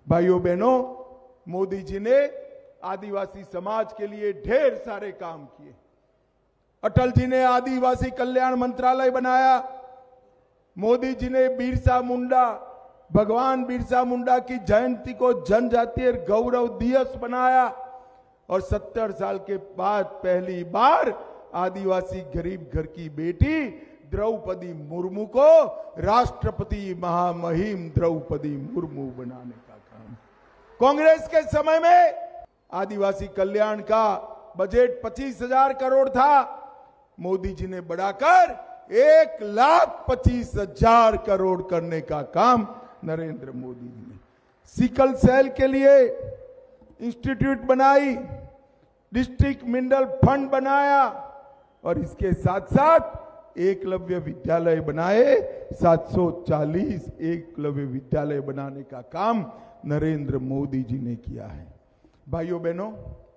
भाइयों बहनों, मोदी जी ने आदिवासी समाज के लिए ढेर सारे काम किए। अटल जी ने आदिवासी कल्याण मंत्रालय बनाया। मोदी जी ने बिरसा मुंडा, भगवान बिरसा मुंडा की जयंती को जनजातीय गौरव दिवस बनाया। और 70 साल के बाद पहली बार आदिवासी गरीब घर की बेटी द्रौपदी मुर्मू को राष्ट्रपति महामहिम द्रौपदी मुर्मू बनाने का काम। कांग्रेस के समय में आदिवासी कल्याण का बजट 25,000 करोड़ था। मोदी जी ने बढ़ाकर 1,25,000 करोड़ करने का काम नरेंद्र मोदी जी ने। सिकल सेल के लिए इंस्टीट्यूट बनाई, डिस्ट्रिक्ट मिनरल फंड बनाया और इसके साथ साथ एकलव्य विद्यालय बनाए। 740 एकलव्य विद्यालय बनाने का काम नरेंद्र मोदी जी ने किया है। भाइयों बहनों,